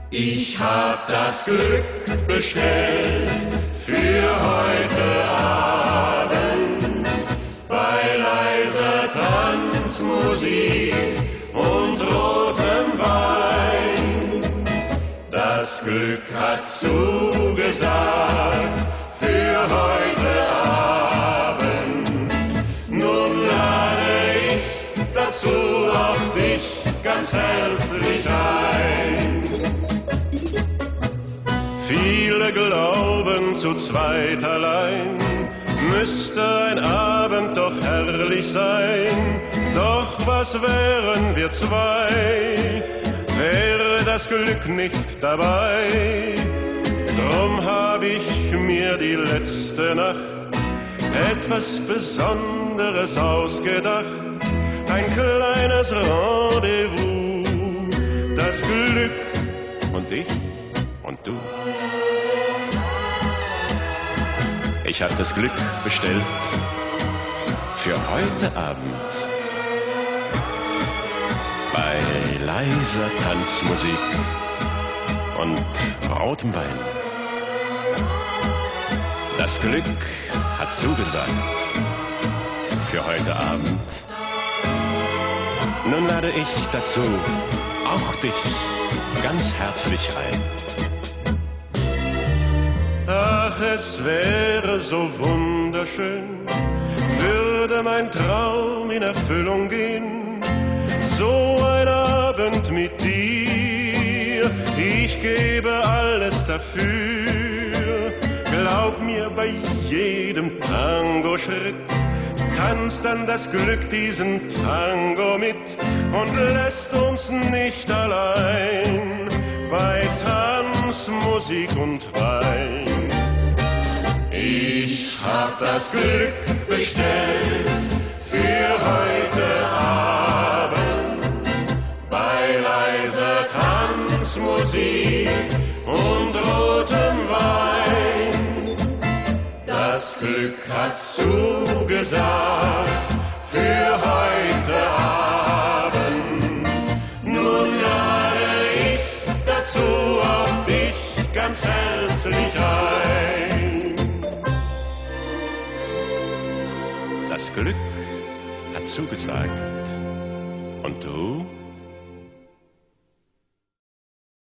Ich hab das Glück bestellt für heute Abend bei leiser Tanzmusik und rotem Wein. Das Glück hat zugesagt für heute Abend. Nun lade ich dazu auch dich ganz herzlich ein. Viele glauben, zu zweit allein müsste ein Abend doch herrlich sein. Doch was wären wir zwei, wäre das Glück nicht dabei. Drum hab ich mir die letzte Nacht etwas Besonderes ausgedacht. Ein kleines Rendezvous, das Glück und ich und du. Ich hab das Glück bestellt für heute Abend bei leiser Tanzmusik und rotem Wein. Das Glück hat zugesagt für heute Abend. Nun lade ich dazu auch dich ganz herzlich ein. Ach, es wäre so wunderschön, würde mein Traum in Erfüllung gehen. So ein Abend mit dir, ich gebe alles dafür. Glaub mir, bei jedem Tango-Schritt tanzt dann das Glück diesen Tango mit und lässt uns nicht allein bei Tanz, Musik und Wein. Ich hab das Glück bestellt für heute Abend bei leiser Tanzmusik und rotem Wein. Das Glück hat zugesagt für heute Abend. Nun lade ich dazu auch dich ganz herzlich ein. Das Glück hat zugesagt. Und du?